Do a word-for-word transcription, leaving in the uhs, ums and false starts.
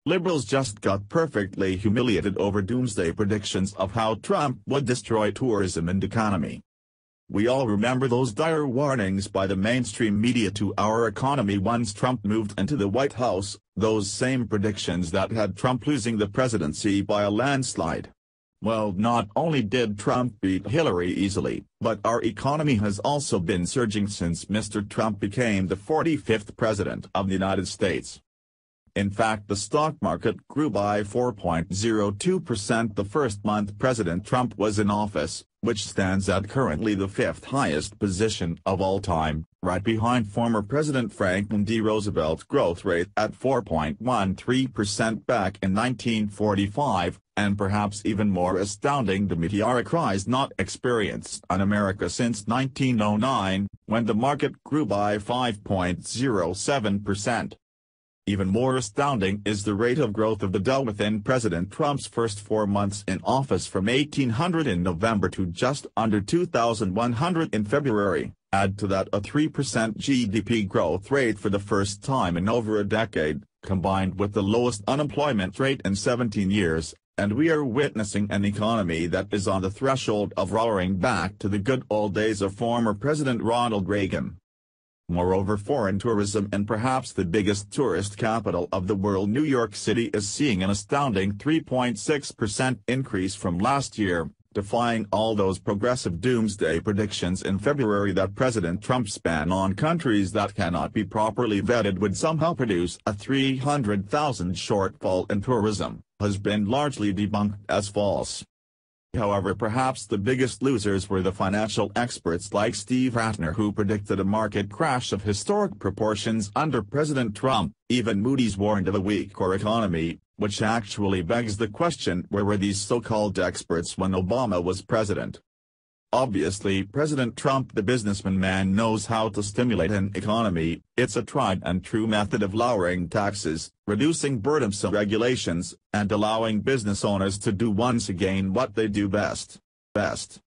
Liberals just got perfectly humiliated over doomsday predictions of how Trump would destroy tourism and economy. We all remember those dire warnings by the mainstream media to our economy once Trump moved into the White House, those same predictions that had Trump losing the presidency by a landslide. Well, not only did Trump beat Hillary easily, but our economy has also been surging since Mister Trump became the forty-fifth president of the United States. In fact, the stock market grew by four point zero two percent the first month President Trump was in office, which stands at currently the fifth highest position of all time, right behind former President Franklin D. Roosevelt's growth rate at four point one three percent back in nineteen forty-five, and perhaps even more astounding, the meteoric rise not experienced in America since nineteen oh nine, when the market grew by five point zero seven percent. Even more astounding is the rate of growth of the Dow within President Trump's first four months in office, from eighteen hundred in November to just under two thousand one hundred in February. Add to that a three percent G D P growth rate for the first time in over a decade, combined with the lowest unemployment rate in seventeen years, and we are witnessing an economy that is on the threshold of roaring back to the good old days of former President Ronald Reagan. Moreover, foreign tourism, and perhaps the biggest tourist capital of the world, New York City, is seeing an astounding three point six percent increase from last year, defying all those progressive doomsday predictions in February that President Trump's ban on countries that cannot be properly vetted would somehow produce a three hundred thousand shortfall in tourism, has been largely debunked as false. However, perhaps the biggest losers were the financial experts like Steve Ratner, who predicted a market crash of historic proportions under President Trump. Even Moody's warned of a weaker economy, which actually begs the question, where were these so-called experts when Obama was president? Obviously, President Trump, the businessman man, knows how to stimulate an economy. It's a tried and true method of lowering taxes, reducing burdensome regulations, and allowing business owners to do once again what they do best. Best.